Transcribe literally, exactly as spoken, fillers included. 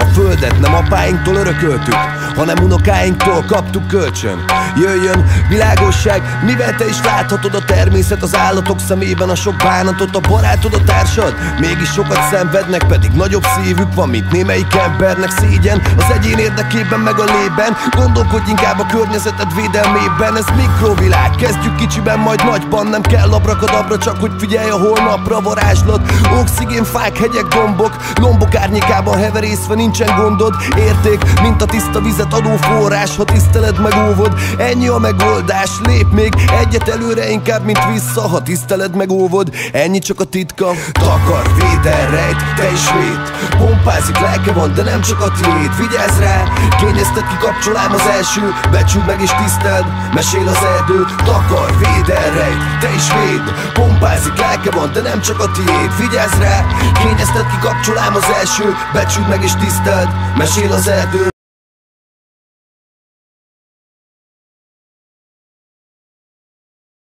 földet nem apáinktól örököltük, hanem unokáinktól kaptuk kölcsön. Jöjjön világosság, mivel te is láthatod a természet az állatok szemében, a sok bánatot, a barátod, a társad mégis sokat szenvednek, pedig nagyobb szívük van, mint némelyik embernek. Szégyen az egyén érdekében meg a lében, gondolkodj inkább a környezeted védelmében. Ez mikrovilág, kezdjük kicsiben, majd nagyban. Nem kell abrakadabra, csak hogy figyelj a holnapra. Varázslat, oxigén, fák, hegyek, dombok, lombok árnyékában heverészve nincsen gondod. Érték, mint a tiszta vizet adó forrás, ha tiszteled meg óvod, ennyi a megoldás. Lép még egyet előre inkább, mint vissza, ha tiszteled meg óvod, ennyi csak a titka. Takar, védel, rejt, te is véd, pompázik, lelke van, de nem csak a tiéd. Vigyázz rá, kényezted, kikapcsolám az első, becsüld meg és tiszteld, mesél az erdő. Takar, védel, rejt, te is véd, pompázik, lelke van, de nem csak a tiéd. Vigyázz rá, kényezted, kikapcsolám az első, becsüld meg és tiszteld, mesél az erdő.